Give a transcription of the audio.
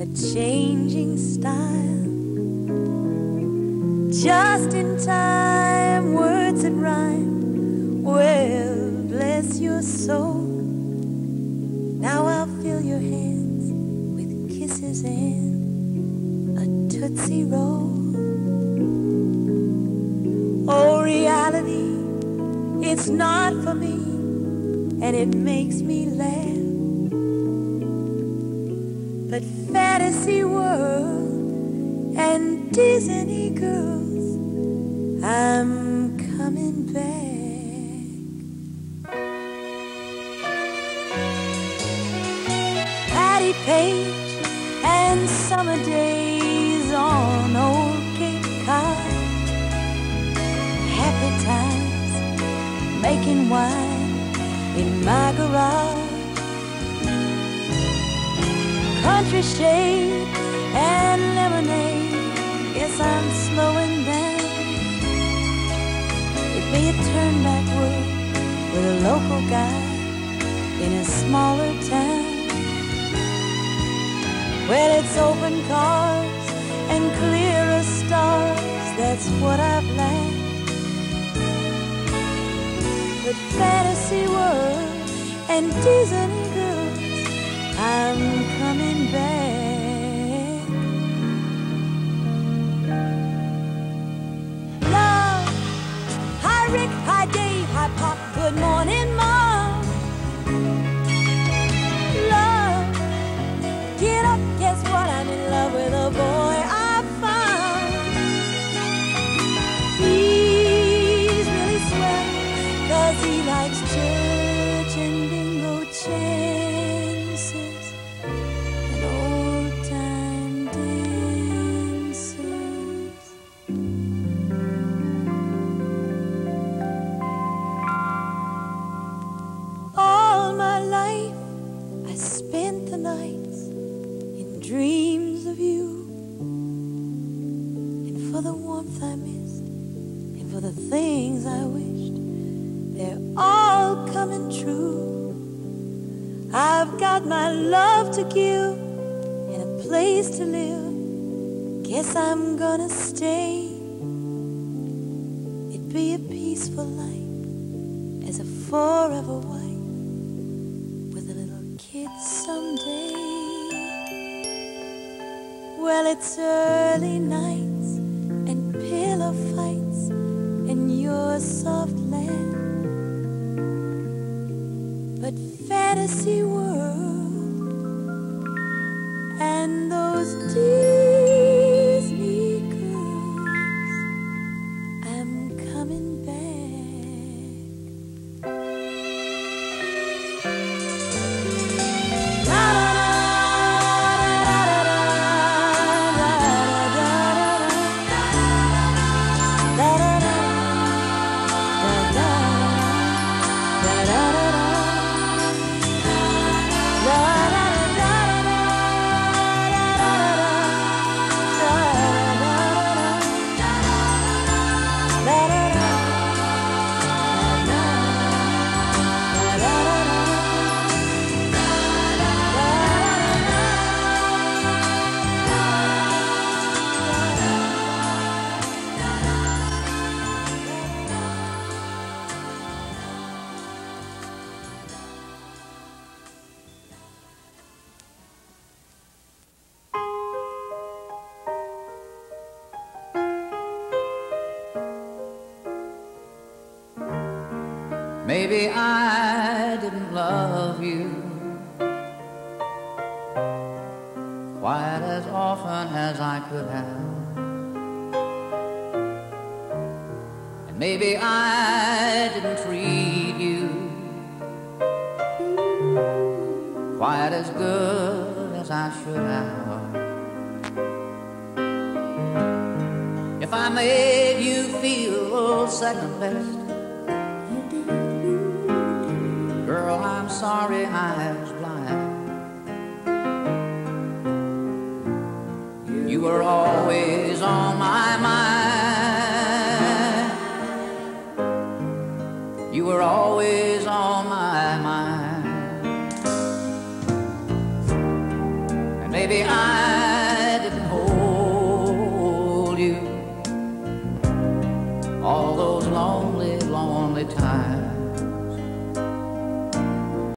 changing style. Just in time, words that rhyme. Well, bless your soul. Now I'll fill your hands with kisses and a Tootsie Roll. Oh, reality, it's not for me, and it makes me laugh. But fantasy world and Disney girls, I'm coming back. Patty Page and summer days on old Cape Cod. Happy times making wine in my garage. Country shade and lemonade, guess I'm slowing down. It be a turn backward with a local guy in a smaller town. Well, it's open cars and clearer stars, that's what I've learned. But fantasy world and Disney girls, I'm coming back. Love, hi Rick, hi Dave, hi Pop, good morning Mom. Love, get up, guess what, I'm in love with a boy I found. He's really swell, 'cause he likes church and bingo chances and old-time dances. All my life I spent the nights in dreams of you, and for the warmth I missed, and for the things I wished, they're all coming true. I've got my love to give and a place to live. Guess I'm gonna stay. It'd be a peaceful life as a forever wife with a little kid someday. Well, it's early nights and pillow fights in your soft land. But fantasy world and those Disney girls, I'm coming back. La la Maybe I didn't love you quite as often as I could have, and maybe I didn't treat you quite as good as I should have. If I made you feel second best, girl, I'm sorry I was blind. You were always on my mind. You were always on my mind. And maybe I all those lonely, lonely times.